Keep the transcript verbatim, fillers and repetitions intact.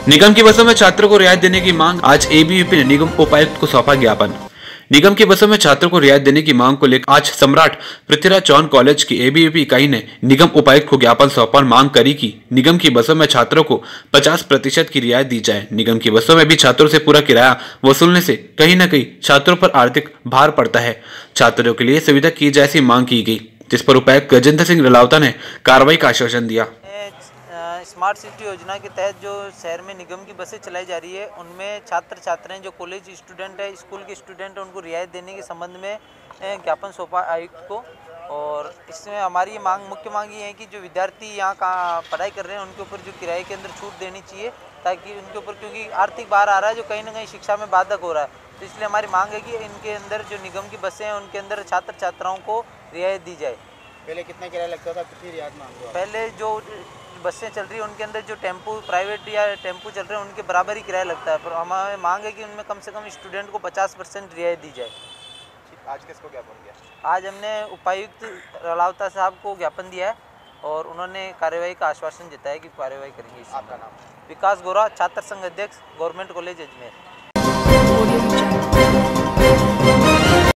निगम की बसों में छात्रों को रियायत देने की मांग। आज एबीवीपी ने निगम उपायुक्त को सौंपा ज्ञापन। निगम की बसों में छात्रों को रियायत देने की मांग को लेकर आज सम्राट पृथ्वीराज चौहान कॉलेज की एबीवीपी इकाई ने निगम उपायुक्त को ज्ञापन सौंपा और मांग करी कि निगम की बसों में छात्रों को पचास प्रतिशत की रियायत दी जाए। निगम की बसों में भी छात्रों से पूरा किराया वसूलने से कहीं न कहीं छात्रों पर आर्थिक भार पड़ता है। छात्रों के लिए सुविधा की जाए ऐसी मांग की गई, जिस पर उपायुक्त गजेंद्र सिंह रलावता ने कार्रवाई का आश्वासन दिया। स्मार्ट सिटी योजना के तहत जो शहर में निगम की बसें चलाई जा रही है, उनमें छात्र छात्राएं जो कॉलेज स्टूडेंट है, स्कूल के स्टूडेंट हैं, उनको रियायत देने के संबंध में ज्ञापन सौंपा आयुक्त को। और इसमें हमारी ये मांग मुख्य मांग ये है कि जो विद्यार्थी यहाँ का पढ़ाई कर रहे हैं उनके ऊपर जो किराए के अंदर छूट देनी चाहिए, ताकि उनके ऊपर, क्योंकि आर्थिक भार आ रहा है जो कहीं ना कहीं शिक्षा में बाधक हो रहा है। तो इसलिए हमारी मांग है कि इनके अंदर जो निगम की बसें हैं उनके अंदर छात्र छात्राओं को रियायत दी जाए। पहले कितना किराया लगता था, कितनी रियायत मांग रहे हो? पहले जो बसें चल रही है उनके अंदर जो टेम्पो प्राइवेट या टेम्पो चल रहे हैं उनके बराबर ही किराया लगता है, पर हमारी मांग है कि उनमें कम से कम स्टूडेंट को पचास परसेंट रियायत दी जाए। आज किसको ज्ञापन दिया? आज हमने उपायुक्त रलावता साहब को ज्ञापन दिया है और उन्होंने कार्रवाई का आश्वासन जताया कि कार्रवाई करेंगे। आपका नाम? विकास गोरा, छात्र संघ अध्यक्ष, गवर्नमेंट कॉलेज अजमेर।